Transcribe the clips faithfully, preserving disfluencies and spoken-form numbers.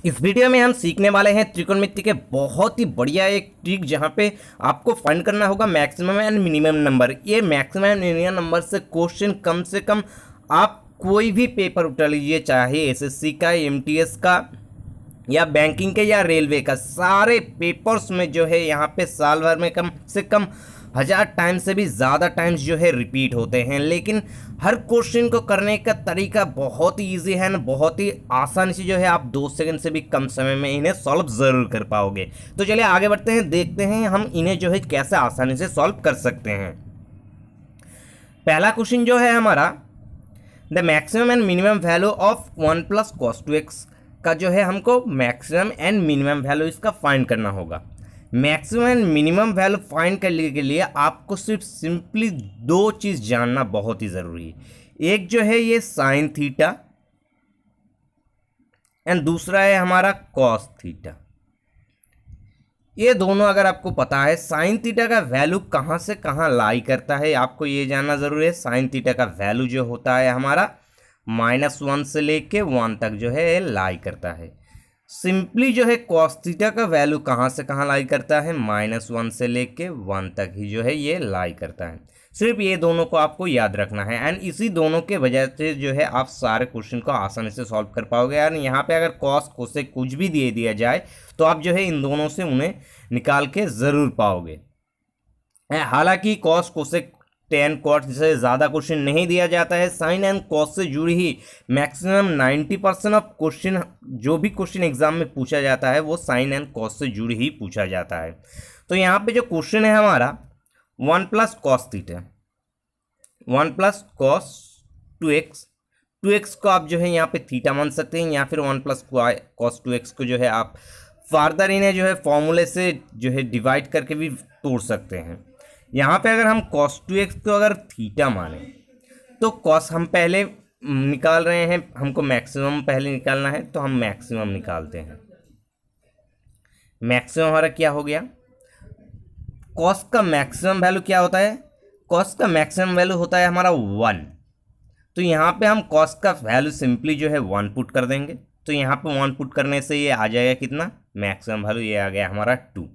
इस वीडियो में हम सीखने वाले हैं त्रिकोणमिति के बहुत ही बढ़िया एक ट्रिक, जहां पे आपको फाइंड करना होगा मैक्सिमम एंड मिनिमम नंबर। ये मैक्सिमम एंड मिनिमम नंबर से क्वेश्चन कम से कम आप कोई भी पेपर उठा लीजिए, चाहे एसएससी का, एमटीएस का या बैंकिंग के या रेलवे का, सारे पेपर्स में जो है यहाँ पे साल भर में कम से कम हज़ार टाइम्स से भी ज़्यादा टाइम्स जो है रिपीट होते हैं। लेकिन हर क्वेश्चन को करने का तरीका बहुत ही ईजी है ना, बहुत ही आसानी से जो है आप दो सेकंड से भी कम समय में इन्हें सॉल्व ज़रूर कर पाओगे। तो चलिए आगे बढ़ते हैं, देखते हैं हम इन्हें जो है कैसे आसानी से सॉल्व कर सकते हैं। पहला क्वेश्चन जो है हमारा, the maximum and minimum value of one plus cos two x का जो है हमको मैक्सिमम एंड मिनिमम वैल्यू इसका फाइंड करना होगा। Maximum and minimum value find करने के लिए आपको सिर्फ सिंपली दो चीज़ जानना बहुत ही ज़रूरी है। एक जो है ये साइन थीटा एंड दूसरा है हमारा कॉस थीटा। ये दोनों अगर आपको पता है, साइन थीटा का वैल्यू कहाँ से कहाँ लाई करता है आपको ये जानना ज़रूरी है। साइन थीटा का वैल्यू जो होता है हमारा माइनस वन से लेके वन तक जो है लाई करता है। सिंपली जो है कॉस थीटा का वैल्यू कहाँ से कहाँ लाई करता है, माइनस वन से लेके वन तक ही जो है ये लाई करता है। सिर्फ ये दोनों को आपको याद रखना है एंड इसी दोनों के वजह से जो है आप सारे क्वेश्चन को आसानी से सॉल्व कर पाओगे। यार यहाँ पे अगर कॉस को से कुछ भी दे दिया जाए तो आप जो है इन दोनों से उन्हें निकाल के ज़रूर पाओगे। हालांकि कॉस को से टेन कॉट से ज़्यादा क्वेश्चन नहीं दिया जाता है। साइन एंड कॉस से जुड़ी ही maximum ninety percent of question, जो भी क्वेश्चन एग्जाम में पूछा जाता है वो साइन एंड कॉस से जुड़ी ही पूछा जाता है। तो यहाँ पे जो क्वेश्चन है हमारा one plus cos theta, one plus cos two x, two x को आप जो है यहाँ पे थीटा मान सकते हैं, या फिर one plus cos two x को जो है आप फार्दर इन्हें जो है फॉर्मूले से जो है डिवाइड करके भी तोड़ सकते हैं। यहाँ पे अगर हम cos टू एक्स को अगर थीटा माने तो cos हम पहले निकाल रहे हैं, हमको मैक्सिमम पहले निकालना है तो हम मैक्सिमम निकालते हैं। मैक्सिमम हमारा क्या हो गया, cos का मैक्सिमम वैल्यू क्या होता है, cos का मैक्सिमम वैल्यू होता है हमारा वन। तो यहाँ पे हम cos का वैल्यू सिंपली जो है वन पुट कर देंगे। तो यहाँ पे वन पुट करने से ये आ जाएगा कितना, मैक्सिमम वैल्यू ये आ गया हमारा टू।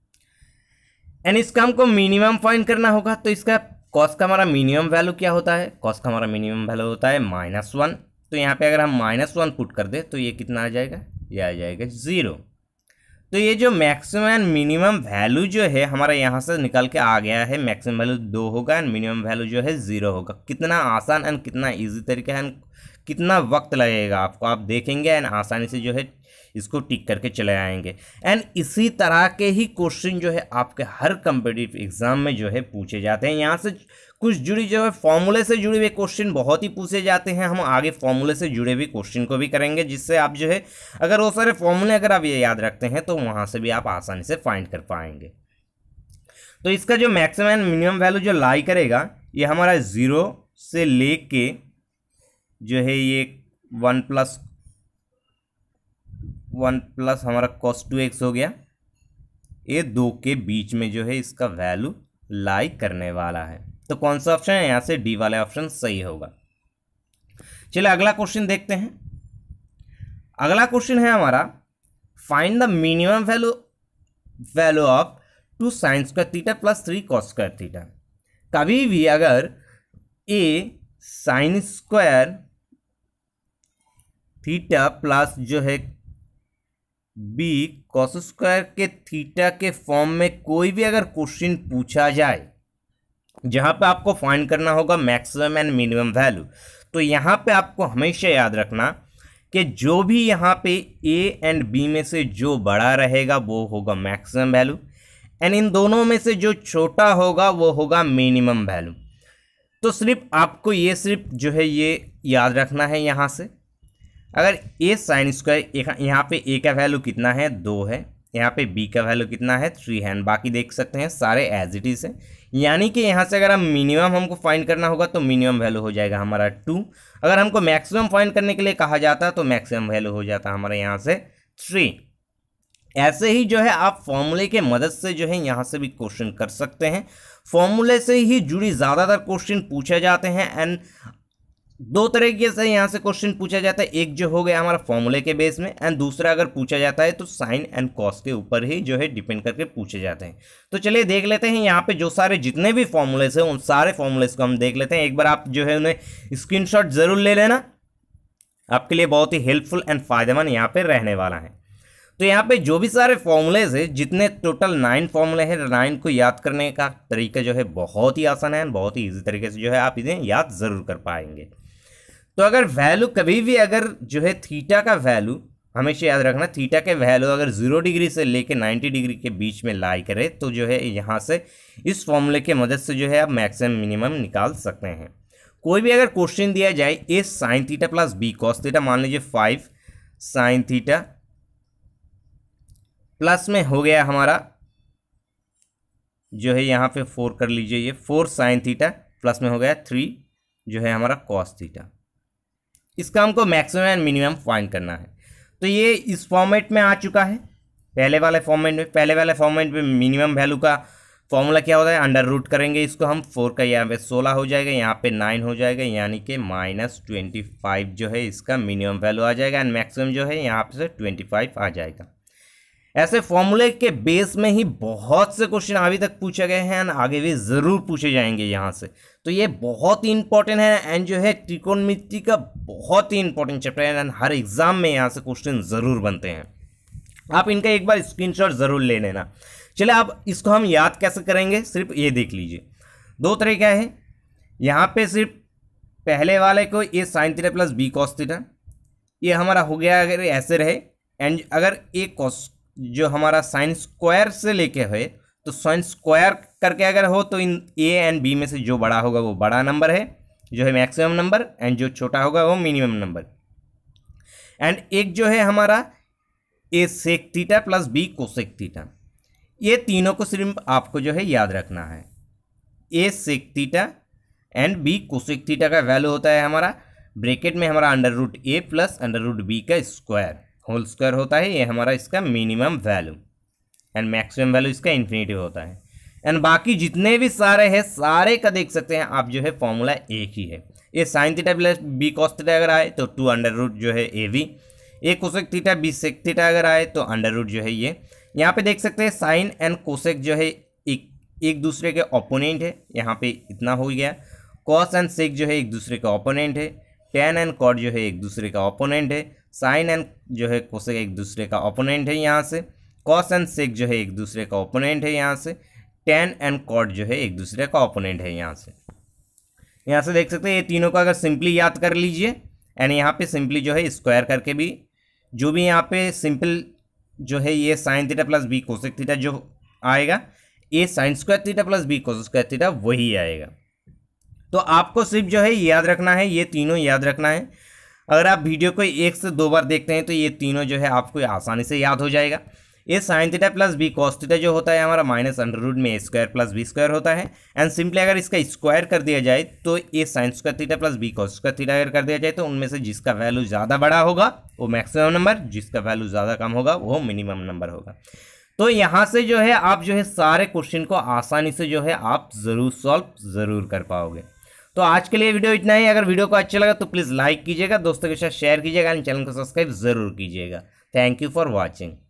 एंड इसका हमको मिनिमम फाइंड करना होगा। तो इसका कॉस का हमारा मिनिमम वैल्यू क्या होता है, कॉस का हमारा मिनिमम वैल्यू होता है माइनस वन। तो यहाँ पे अगर हम माइनस वन पुट कर दे तो ये कितना आ जाएगा, ये आ जाएगा ज़ीरो। तो ये जो मैक्सिमम एंड मिनिमम वैल्यू जो है हमारा यहाँ से निकल के आ गया है। मैक्सिमम वैल्यू दो होगा एंड मिनिमम वैल्यू जो है ज़ीरो होगा। कितना आसान एंड कितना ईजी तरीका है, कितना वक्त लगेगा आपको, आप देखेंगे एंड आसानी से जो है इसको टिक करके चले आएंगे। एंड इसी तरह के ही क्वेश्चन जो है आपके हर कम्पिटिटिव एग्जाम में जो है पूछे जाते हैं। यहाँ से कुछ जुड़ी जो है फॉर्मूले से जुड़े हुए क्वेश्चन बहुत ही पूछे जाते हैं। हम आगे फॉर्मूले से जुड़े हुए क्वेश्चन को भी करेंगे, जिससे आप जो है अगर वो सारे फॉर्मूले अगर आप ये याद रखते हैं तो वहाँ से भी आप आसानी से फाइंड कर पाएंगे। तो इसका जो मैक्सिमम एंड मिनिमम वैल्यू जो लाई करेगा ये हमारा ज़ीरो से ले के जो है ये वन प्लस वन प्लस हमारा कॉस टू एक्स हो गया, ये दो के बीच में जो है इसका वैल्यू लाई करने वाला है। तो कौन सा ऑप्शन है, यहाँ से डी वाला ऑप्शन सही होगा। चलिए अगला क्वेश्चन देखते हैं। अगला क्वेश्चन है हमारा, find the minimum value value of two sine square theta plus three cos square theta. कभी भी अगर a sine square theta plus जो है बी कॉस स्क्वायर के थीटा के फॉर्म में कोई भी अगर क्वेश्चन पूछा जाए जहां पे आपको फाइंड करना होगा मैक्सिमम एंड मिनिमम वैल्यू, तो यहां पे आपको हमेशा याद रखना कि जो भी यहां पे ए एंड बी में से जो बड़ा रहेगा वो होगा मैक्सिमम वैल्यू एंड इन दोनों में से जो छोटा होगा वो होगा मिनिमम वैल्यू। तो सिर्फ आपको ये सिर्फ जो है ये याद रखना है। यहाँ से अगर ए साइन स्क्वायर, यहाँ पे ए का वैल्यू कितना है, दो है, यहाँ पे बी का वैल्यू कितना है, थ्री है, बाकी देख सकते हैं सारे एज इट इज़ है। यानी कि यहाँ से अगर हम मिनिमम हमको फाइंड करना होगा तो मिनिमम वैल्यू हो जाएगा हमारा टू। अगर हमको मैक्सिमम फाइंड करने के लिए कहा जाता है तो मैक्सिमम वैल्यू हो जाता है हमारे यहाँ से थ्री। ऐसे ही जो है आप फॉर्मूले के मदद से जो है यहाँ से भी क्वेश्चन कर सकते हैं। फॉर्मूले से ही जुड़ी ज़्यादातर क्वेश्चन पूछे जाते हैं एंड दो तरीके से यहाँ से क्वेश्चन पूछा जाता है, एक जो हो गया हमारा फॉर्मूले के बेस में, एंड दूसरा अगर पूछा जाता है तो साइन एंड कॉस के ऊपर ही जो है डिपेंड करके पूछे जाते हैं। तो चलिए देख लेते हैं यहाँ पे जो सारे जितने भी फॉर्मूलेस हैं उन सारे फॉर्मूलेस को हम देख लेते हैं। एक बार आप जो है उन्हें स्क्रीनशॉट जरूर ले लेना, आपके लिए बहुत ही हेल्पफुल एंड फायदेमंद यहाँ पे रहने वाला है। तो यहाँ पे जो भी सारे फॉर्मूलेज है, जितने टोटल नाइन फॉर्मूले हैं, नाइन को याद करने का तरीका जो है बहुत ही आसान है, बहुत ही ईजी तरीके से जो है आप इन्हें याद जरूर कर पाएंगे। तो अगर वैल्यू कभी भी अगर जो है थीटा का वैल्यू, हमेशा याद रखना थीटा के वैल्यू अगर जीरो डिग्री से लेके नाइन्टी डिग्री के बीच में लाई करे तो जो है यहाँ से इस फॉर्मूले की मदद से जो है आप मैक्सिमम मिनिमम निकाल सकते हैं। कोई भी अगर क्वेश्चन दिया जाए a sine theta plus b cos theta, मान लीजिए फाइव साइन थीटा प्लस में हो गया हमारा जो है यहाँ पे फोर कर लीजिए, ये फोर साइन थीटा प्लस में हो गया थ्री जो है हमारा कॉस थीटा। इसका हमको मैक्सिमम एंड मिनिमम फाइंड करना है। तो ये इस फॉर्मेट में आ चुका है, पहले वाले फॉर्मेट में। पहले वाले फॉर्मेट में मिनिमम वैल्यू का फॉर्मूला क्या होता है, अंडर रूट करेंगे इसको हम, फोर का यहाँ पे सोलह हो जाएगा, यहाँ पे नाइन हो जाएगा, यानी कि माइनस ट्वेंटी फाइव जो है इसका मिनिमम वैल्यू आ जाएगा, एंड मैक्सिमम जो है यहाँ पे से ट्वेंटी फाइव आ जाएगा। ऐसे फॉर्मूले के बेस में ही बहुत से क्वेश्चन अभी तक पूछे गए हैं एंड आगे भी ज़रूर पूछे जाएंगे यहाँ से। तो ये बहुत ही इंपॉर्टेंट है एंड जो है त्रिकोणमिति का बहुत ही इंपॉर्टेंट चैप्टर है एंड हर एग्जाम में यहाँ से क्वेश्चन ज़रूर बनते हैं। आप इनका एक बार स्क्रीनशॉट ज़रूर ले लेना। चलिए अब इसको हम याद कैसे करेंगे, सिर्फ ये देख लीजिए। दो तरीका है, यहाँ पे सिर्फ पहले वाले को ये sine theta plus b cos theta, ये हमारा हो गया अगर ऐसे रहे, एंड अगर ए कॉस जो हमारा साइन स्क्वायर से लेके है तो साइन स्क्वायर करके अगर हो तो इन ए एंड बी में से जो बड़ा होगा वो बड़ा नंबर है जो है मैक्सिमम नंबर, एंड जो छोटा होगा वो मिनिमम नंबर। एंड एक जो है हमारा a sec theta plus b cosec theta, ये तीनों को सिर्फ आपको जो है याद रखना है। A sec theta and b cosec theta का वैल्यू होता है हमारा ब्रैकेट में हमारा under root a plus under root b का स्क्वायर होल स्क्वायर होता है, ये हमारा इसका minimum value, and maximum value इसका इन्फिनिटी होता है। एंड बाकी जितने भी सारे हैं सारे का देख सकते हैं आप जो है फॉर्मूला एक ही है। ये sine theta plus b cos theta अगर आए तो टू अंडर रूट जो है a v, a cosec theta b sec theta अगर आए तो अंडर रूट जो है ये। यहाँ पे देख सकते हैं साइन एंड कोसेक जो है एक एक दूसरे के ओपोनेंट है, यहाँ पे इतना हो गया। कॉस एंड सेक जो है एक दूसरे का ओपोनेंट है। टेन एंड कॉट जो है एक दूसरे का ओपोनेंट है। साइन एंड जो है कोसेक एक दूसरे का ओपोनेंट है यहाँ से। कॉस एंड सेक जो है एक दूसरे का ओपोनेंट है यहाँ से। टेन एंड कॉट जो है एक दूसरे का ओपोनेंट है यहाँ से। यहाँ से देख सकते हैं ये तीनों को अगर सिंपली याद कर लीजिए, एंड यहाँ पे सिंपली जो है स्क्वायर करके भी जो भी यहाँ पे सिंपल जो है ये sine theta plus b cosec theta जो आएगा, ये sine square theta plus b cosec square theta वही आएगा। तो आपको सिर्फ जो है याद रखना है, ये तीनों याद रखना है। अगर आप वीडियो को एक से दो बार देखते हैं तो ये तीनों जो है आपको आसानी से याद हो जाएगा। ये sine theta plus b cos theta जो होता है हमारा माइनस अंडर रूट में a square plus b square होता है, एंड सिंपली अगर इसका स्क्वायर कर दिया जाए तो ये sine square theta plus b cos square theta अगर कर दिया जाए तो उनमें से जिसका वैल्यू ज़्यादा बड़ा होगा वो मैक्सिमम नंबर, जिसका वैल्यू ज़्यादा कम होगा वो मिनिमम नंबर होगा। तो यहाँ से जो है आप जो है सारे क्वेश्चन को आसानी से जो है आप ज़रूर सॉल्व ज़रूर कर पाओगे। तो आज के लिए वीडियो इतना ही। अगर वीडियो को अच्छा लगा तो प्लीज़ लाइक कीजिएगा, दोस्तों के साथ शेयर कीजिएगा, एंड चैनल को सब्सक्राइब ज़रूर कीजिएगा। Thank you for watching.